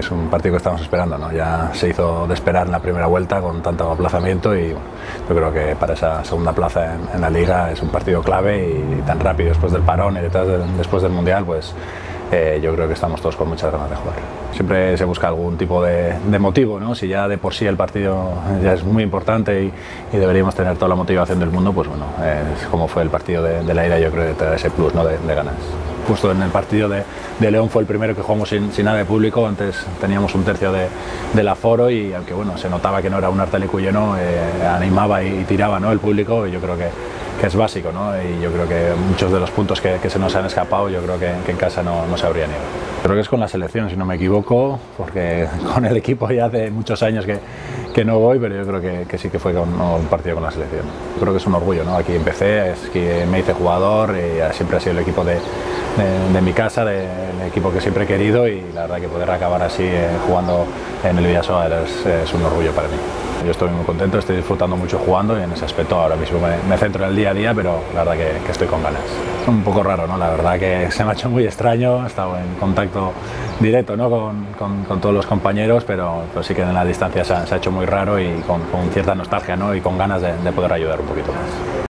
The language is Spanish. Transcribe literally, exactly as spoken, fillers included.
Es un partido que estamos esperando, ¿no? Ya se hizo de esperar en la primera vuelta con tanto aplazamiento y bueno, yo creo que para esa segunda plaza en, en la Liga es un partido clave y, y tan rápido después del parón y detrás de, después del Mundial, pues eh, yo creo que estamos todos con muchas ganas de jugar. Siempre se busca algún tipo de, de motivo, ¿no? Si ya de por sí el partido ya es muy importante y, y deberíamos tener toda la motivación del mundo, pues bueno, es como fue el partido de, de la ida, yo creo que te da ese plus, ¿no? de, de ganas. Justo en el partido de, de León fue el primero que jugamos sin, sin nada de público. Antes teníamos un tercio de, del aforo y aunque bueno, se notaba que no era un Artalecu lleno, eh, animaba y, y tiraba, ¿no? El público, y yo creo que, que es básico, ¿no? Y yo creo que muchos de los puntos que, que se nos han escapado, yo creo que, que en casa no, no se habrían ido. Creo que es con la selección, si no me equivoco, porque con el equipo ya hace muchos años que, que no voy, pero yo creo que, que sí que fue con, no, un partido con la selección. Creo que es un orgullo, ¿no? Aquí empecé, es que me hice jugador y siempre ha sido el equipo de De, de mi casa, del de equipo que siempre he querido, y la verdad que poder acabar así eh, jugando en el Vidasoa es, es un orgullo para mí. Yo estoy muy contento, estoy disfrutando mucho jugando y en ese aspecto ahora mismo me, me centro en el día a día, pero la verdad que, que estoy con ganas. Es un poco raro, ¿no? La verdad que se me ha hecho muy extraño, he estado en contacto directo, ¿no? con, con, con todos los compañeros, pero, pero sí que en la distancia se ha, se ha hecho muy raro y con, con cierta nostalgia, ¿no? Y con ganas de, de poder ayudar un poquito más.